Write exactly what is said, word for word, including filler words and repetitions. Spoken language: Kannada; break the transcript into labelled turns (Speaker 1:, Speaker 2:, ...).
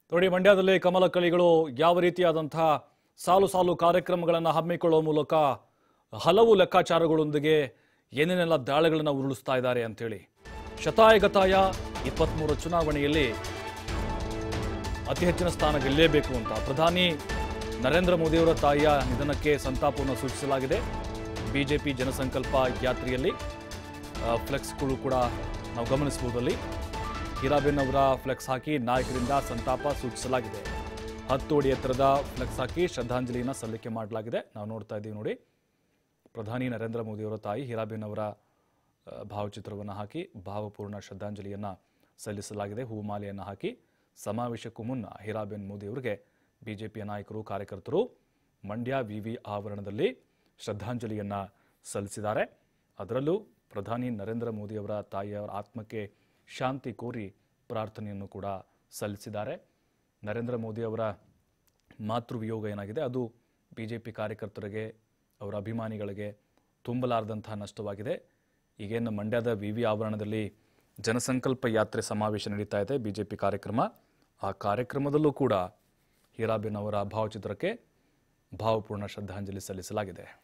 Speaker 1: ನೋಡಿ, ಮಂಡ್ಯದಲ್ಲಿ ಕಮಲ ಕಲಿಗಳು ಯಾವ ರೀತಿಯಾದಂತಹ ಸಾಲು ಸಾಲು ಕಾರ್ಯಕ್ರಮಗಳನ್ನು ಹಮ್ಮಿಕೊಳ್ಳುವ ಮೂಲಕ ಹಲವು ಲೆಕ್ಕಾಚಾರಗಳೊಂದಿಗೆ ಏನೇನೆಲ್ಲ ದಾಳಿಗಳನ್ನು ಉರುಳಿಸ್ತಾ ಇದ್ದಾರೆ ಅಂತೇಳಿ. ಶತಾಯಗತಾಯ ಇಪ್ಪತ್ಮೂರು ಚುನಾವಣೆಯಲ್ಲಿ ಅತಿ ಹೆಚ್ಚಿನ ಸ್ಥಾನ ಗೆಲ್ಲೇಬೇಕು ಅಂತ ಪ್ರಧಾನಿ ನರೇಂದ್ರ ಮೋದಿಯವರ ತಾಯಿಯ ನಿಧನಕ್ಕೆ ಸಂತಾಪವನ್ನು ಸೂಚಿಸಲಾಗಿದೆ. ಬಿಜೆಪಿ ಜನಸಂಕಲ್ಪ ಯಾತ್ರೆಯಲ್ಲಿ ಫ್ಲೆಕ್ಸ್ಗಳು ಕೂಡ ನಾವು ಗಮನಿಸಬಹುದಲ್ಲಿ ಹೀರಾಬೆನ್ ಅವರ ಫ್ಲೆಕ್ಸ್ ಹಾಕಿ ನಾಯಕರಿಂದ ಸಂತಾಪ ಸೂಚಿಸಲಾಗಿದೆ. ಹತ್ತು ಅಡಿ ಎತ್ತರದ ಫ್ಲೆಕ್ಸ್ ಹಾಕಿ ಶ್ರದ್ಧಾಂಜಲಿಯನ್ನು ಸಲ್ಲಿಕೆ ಮಾಡಲಾಗಿದೆ. ನಾವು ನೋಡ್ತಾ ಇದ್ದೀವಿ ನೋಡಿ, ಪ್ರಧಾನಿ ನರೇಂದ್ರ ಮೋದಿಯವರ ತಾಯಿ ಹೀರಾಬೆನ್ ಅವರ ಭಾವಚಿತ್ರವನ್ನು ಹಾಕಿ ಭಾವಪೂರ್ಣ ಶ್ರದ್ಧಾಂಜಲಿಯನ್ನು ಸಲ್ಲಿಸಲಾಗಿದೆ. ಹೂಮಾಲೆಯನ್ನು ಹಾಕಿ ಸಮಾವೇಶಕ್ಕೂ ಮುನ್ನ ಹೀರಾಬೆನ್ ಮೋದಿಯವರಿಗೆ ಬಿಜೆಪಿಯ ನಾಯಕರು ಕಾರ್ಯಕರ್ತರು ಮಂಡ್ಯ ವಿವಿ ಆವರಣದಲ್ಲಿ ಶ್ರದ್ಧಾಂಜಲಿಯನ್ನು ಸಲ್ಲಿಸಿದ್ದಾರೆ. ಅದರಲ್ಲೂ ಪ್ರಧಾನಿ ನರೇಂದ್ರ ಮೋದಿಯವರ ತಾಯಿಯವರ ಆತ್ಮಕ್ಕೆ ಶಾಂತಿ ಕೋರಿ ಪ್ರಾರ್ಥನೆಯನ್ನು ಕೂಡ ಸಲ್ಲಿಸಿದ್ದಾರೆ. ನರೇಂದ್ರ ಮೋದಿ ಅವರ ಮಾತೃವಿಯೋಗ ಏನಾಗಿದೆ ಅದು ಬಿಜೆಪಿ ಕಾರ್ಯಕರ್ತರಿಗೆ, ಅವರ ಅಭಿಮಾನಿಗಳಿಗೆ ತುಂಬಲಾರದಂತಹ ನಷ್ಟವಾಗಿದೆ. ಈಗೇನು ಮಂಡ್ಯದ ವಿವಿ ಆವರಣದಲ್ಲಿ ಜನಸಂಕಲ್ಪ ಯಾತ್ರೆ ಸಮಾವೇಶ ನಡೀತಾ ಇದೆ, ಬಿಜೆಪಿ ಕಾರ್ಯಕ್ರಮ. ಆ ಕಾರ್ಯಕ್ರಮದಲ್ಲೂ ಕೂಡ ಹೀರಾಬೆನ್ ಅವರ ಭಾವಚಿತ್ರಕ್ಕೆ ಭಾವಪೂರ್ಣ ಶ್ರದ್ಧಾಂಜಲಿ ಸಲ್ಲಿಸಲಾಗಿದೆ.